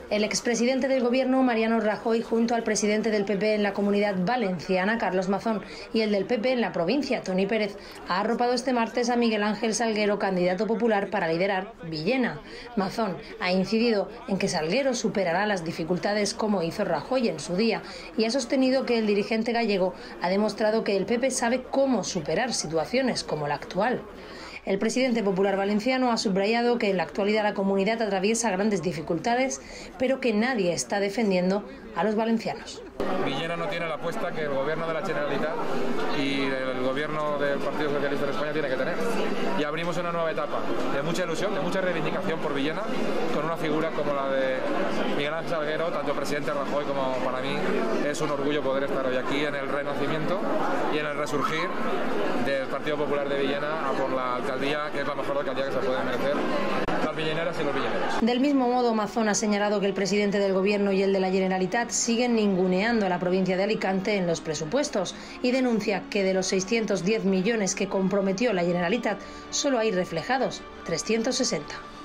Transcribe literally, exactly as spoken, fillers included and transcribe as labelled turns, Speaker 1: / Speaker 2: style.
Speaker 1: El expresidente del Gobierno, Mariano Rajoy, junto al presidente del P P en la Comunidad Valenciana, Carlos Mazón, y el del P P en la provincia, Toni Pérez, ha arropado este martes a Miguel Ángel Salguero, candidato popular para liderar Villena. Mazón ha incidido en que Salguero superará las dificultades como hizo Rajoy en su día y ha sostenido que el dirigente gallego ha demostrado que el P P sabe cómo superar situaciones como la actual. El presidente popular valenciano ha subrayado que en la actualidad la comunidad atraviesa grandes dificultades, pero que nadie está defendiendo a los valencianos.
Speaker 2: Villena no tiene la apuesta que el gobierno de la Generalitat y el gobierno del Partido Socialista de España tiene que tener. Y abrimos una nueva etapa de mucha ilusión, de mucha reivindicación por Villena, con una figura como la de Miguel Ángel Salguero, tanto presidente Rajoy como para mí es un orgullo poder estar hoy aquí en el renacimiento y en el resurgir del Partido Popular de Villena a por la alcaldía, que es la mejor alcaldía que se puede merecer las villeneras y los villeneros.
Speaker 1: Del mismo modo, Mazón ha señalado que el presidente del Gobierno y el de la Generalitat siguen ninguneando a la provincia de Alicante en los presupuestos y denuncia que de los seiscientos diez millones que comprometió la Generalitat solo hay reflejados trescientos sesenta.